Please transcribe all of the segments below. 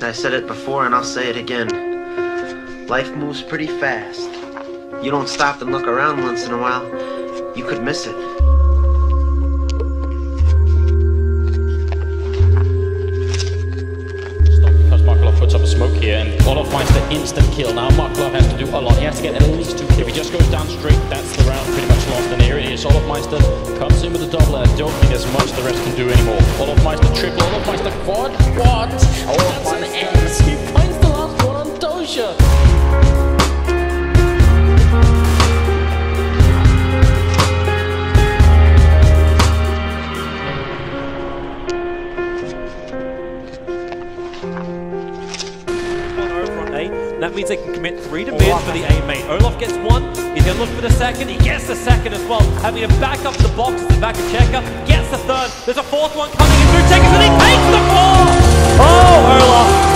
I said it before and I'll say it again. Life moves pretty fast. You don't stop and look around once in a while, you could miss it. Because Markelov puts up a smoke here, and Olofmeister instant kill. Now Markelov has to do a lot. He has to get at least 2 kills. If he just goes down straight, that's the round pretty much lost. And here it is. Olofmeister comes in with a double. I don't think there's much the rest can do anymore. Olofmeister triple, Olofmeister quad. That's an ace. He finds the last one on Doja. That means they can commit 3 to mid for the A main. Olof gets 1, he's going to look for the second, he gets the second as well. Having to back up the box, the back of Checker, gets the third. There's a 4th one coming in through Checker, and he takes the 4! Oh, Olof!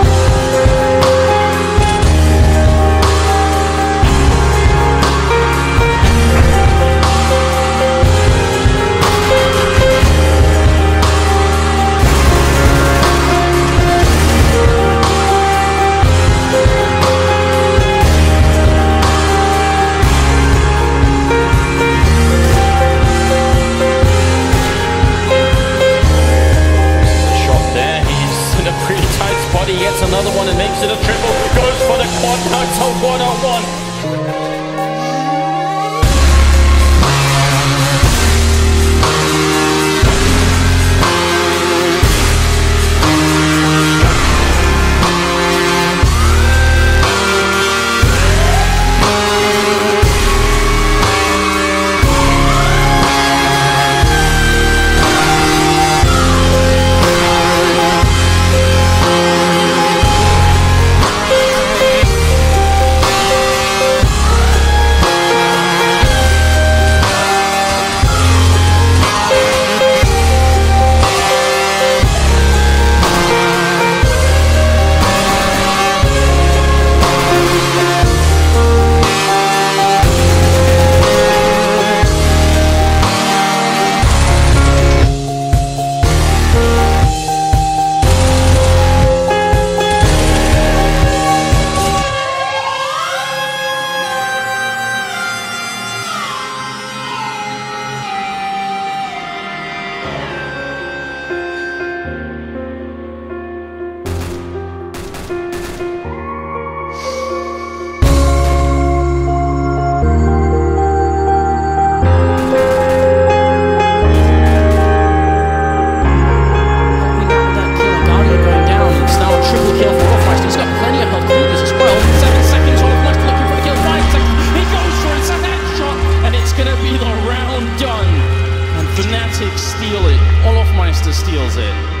He gets another one and makes it a triple. Goes for the quad, knocks out 1-on-1. Fnatic steal it. Olofmeister steals it.